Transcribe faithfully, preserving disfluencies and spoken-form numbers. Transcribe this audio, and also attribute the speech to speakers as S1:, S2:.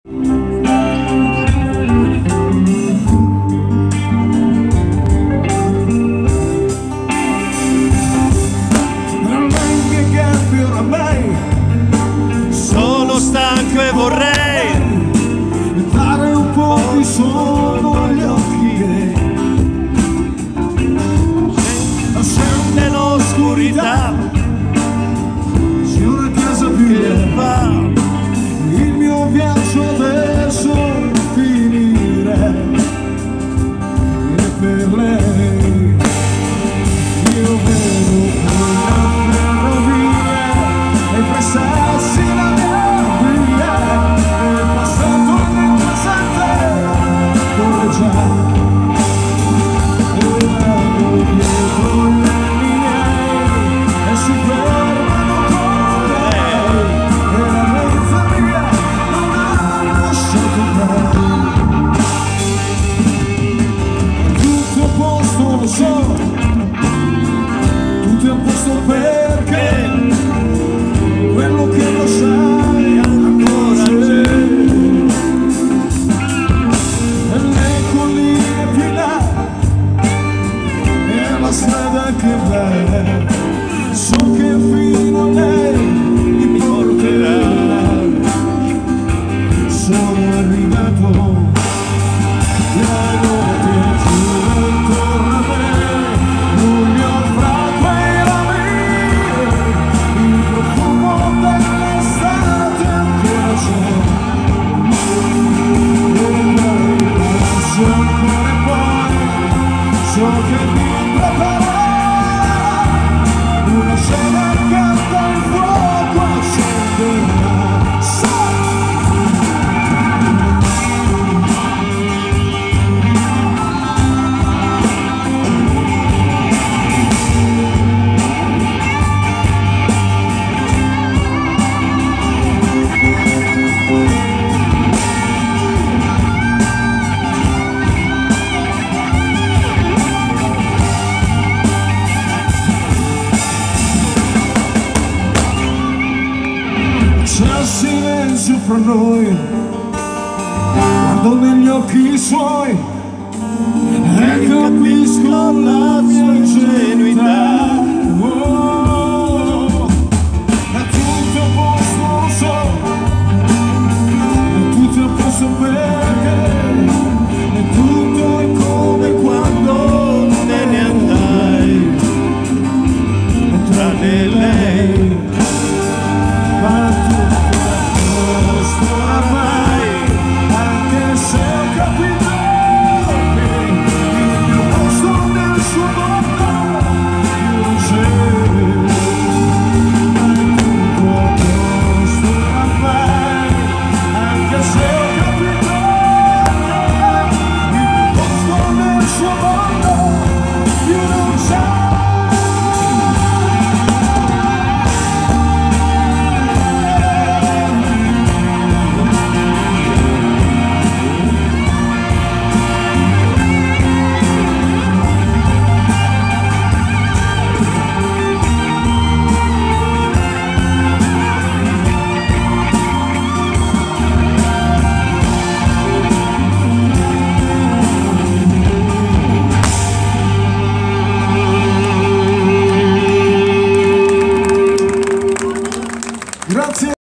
S1: Sono stanco e vorrei
S2: dare un po' di sole agli occhi e
S1: sempre l'oscurità
S2: c'è una casa più
S1: che va.
S2: il mio viaggio adesso finire e per lei io vedo quella ferrovia e pressassi la mia via e il passato nel presente corre già e vado dietro le linee e si fermano con lei e la mezza via non ha lasciato mai. Tutto a posto lo so, tutto a posto perché quello che lo sai ancora c'è e le colline più in là e la strada che va, so che fino a lei mi porterà. Sono arrivato, la notte gira intorno a me, luglio fra quei rami, il profumo dell'estate ancora c'è e mai penso ancora e poi so che mi preparerà una scena accanto al fuoco accenderà. C'è silenzio fra noi, guardo negli occhi suoi e capisco la mia ingenuità. Oh.